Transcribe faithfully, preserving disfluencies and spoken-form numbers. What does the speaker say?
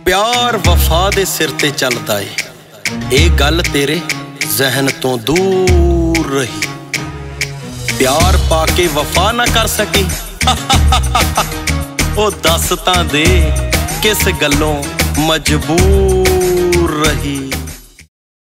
प्यार वफा दे सिर ते चलदा ए, ए गल तेरे जहन तो दूर रही। प्यार पाके वफा ना कर सकी ओ दस तां दे किस गल्लों मजबूर रही।